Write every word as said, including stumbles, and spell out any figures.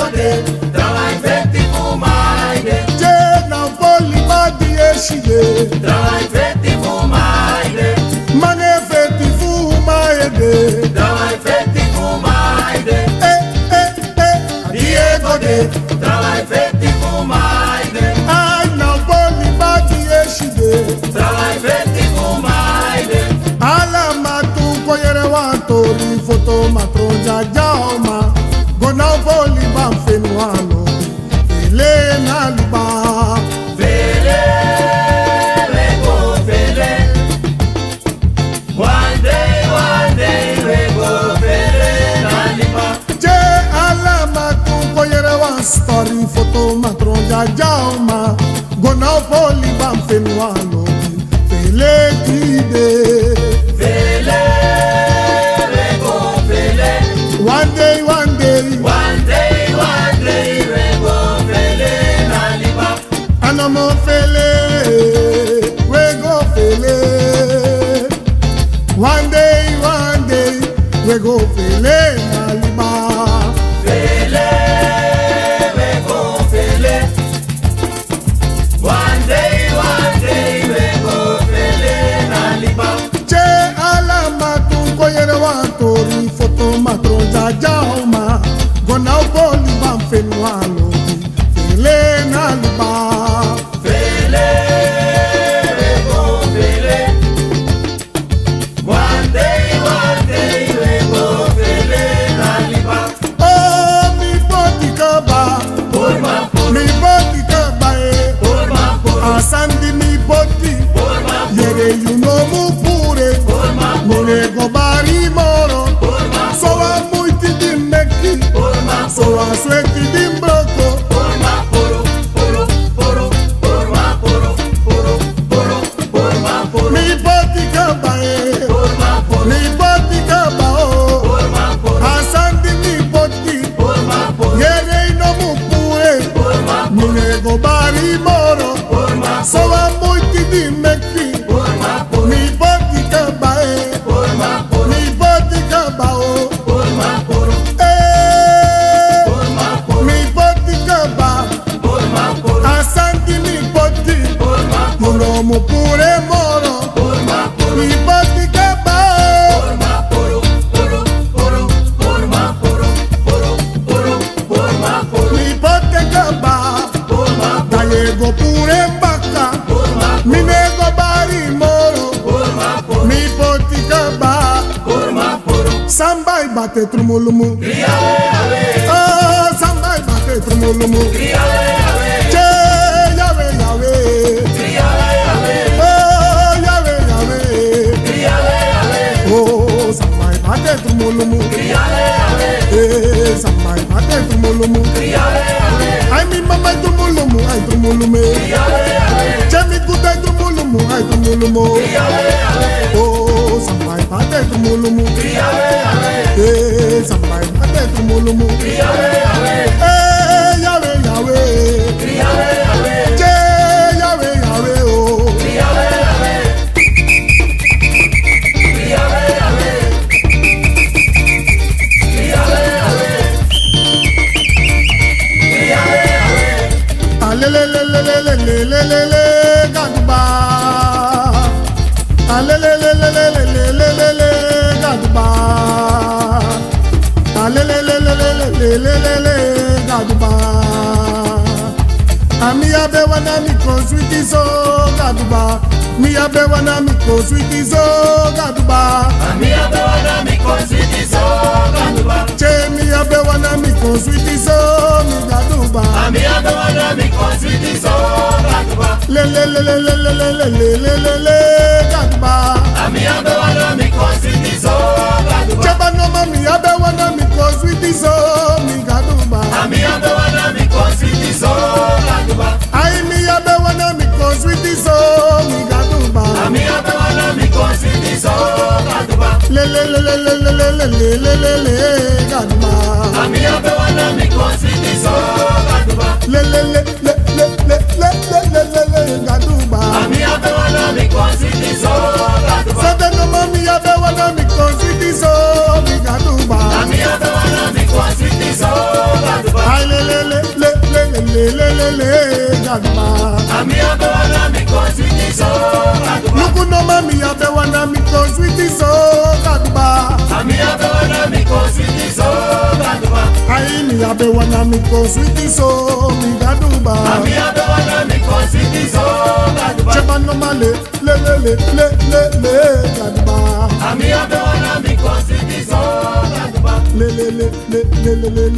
de, trabalho feito e fumaide. Je na voli badi eshide, Trabalho feito e fumaide. mane feti fumaide. Trabalho feito e fumaide. Eh eh eh, Diego de, trabalho feito e fumaide. ai na voli badi eshide. Trabalho feito e fumaide. Ala matu koyere wantori foto matronja jaoma. Gona voli ban fenuano, ele na liba. Fele, rego fele. One day, one day, rego fele naliba. Je ala matu koyere wan story foto matronja jaoma. Gona voli ban fenuano, ele tide. Fele, rego fele. One day, one day, One day, one day, rego fele naliba. anamo fele, we go fele. One day, one day, we go fele naliba. Fele, rego fele. One day, one day, rego fele naliba. Che ala matu koyere wantori foto matronja jaoma. Gona boli ban fenuano, fele naliba. Fele, rego fele. One day, one day, rego fele naliba. Oh, mi body kaba, Purma, pur, mi body kaba eh. purma, pur, Asandi mi body, purma, yere you know mu pure. purma, Mune go bari moro, purma, so a muiti di meki, purma, so a sweati di mboko. purma, puru, puru, puru, purma, puru, puru, puru, purma, puru, Mi body kaba eh, purma, puru, mi body kaba oh. purma, puru, Asandi mi body, purma, puru, yere you know mu pure. purma, Mune go bari moro, purma, so a muiti di meki. purma, puru, Mi body kaba eh, purma, puru, mi body kaba oh. purma, puru, Eh, purma, puru, mi body kaba, purma, puru, asandi mi body. purma, Muno mu pure moro, purma, puru, mi body kaba oh. purma, puru, puru, puru, purma, puru, puru, puru, purma, puru, Mi body kaba, purma, daye go pure mbaka. purma, Mi nego bari moro, purma, puru, mi body kaba. purma, puru. Sambai bate trumulumu, Criale, ave, oh sambai bate trumulumu. criale, ave, Che yawe yawe, criale, ave, oh yawe yawe, criale, ave, oh sambai bate trumulumu, criale, ave, eh sambai bate trumulumu. criale, ave, Ay mi mama trumulumu, ay trumulume. criale, ave, Che mi kuta trumulumu, ay trumulumu. criale, ave, Oh sambai bate trumulumu, criale, ave, eh sambai bate trumulumu. criale, ave, Eh yawe yawe, criale, ave, che yawe yawe oh. criale, ave, criale, ave, criale, ave, criale, ave. Alelelelelelelelelele gaduba. Alelelelelelelelele gaduba. Alelelelelelelelele gaduba. Ami abe wana mi ko sweetie so gaduba. Mi abe wana mi ko sweetie so gaduba. Ami abewana mi consiti so gaduba. Che mi abe wana mi ko sweetie so mi gaduba. Ami abewana mi consiti so gaduba. Lelelelelelelelelele gaduba. Ami abewana mi consiti so gaduba. Chaba no mami abe wana mi ko sweetie so mi gaduba. Ami abewana mi consiti so gaduba. Ai mi abe wana mi ko sweetie so mi gaduba. Ami abewana mi consiti so gaduba. Lelelelelelelelelele gaduba. Ami abewana mi consiti so gaduba. Lelelelelelelelele gaduba. Ami abewana mi consiti so gaduba. Sade no mami abe wana mi ko sweetie so mi gaduba. Ami abewana mi consiti so gaduba. Ai lele le le le gadba. Ami abe wana miko sweetie so gadba. Luku no mami abe wana miko sweetie so gadba. Ami abe wana miko sweetie so gadba. Ai mi abe wana miko sweetie so mi gaduba. Ami abe wana miko sweetie so gadba. Cheba no male le le le le le le gadba. Ami abe wana miko sweetie so gadba. Le le le le le le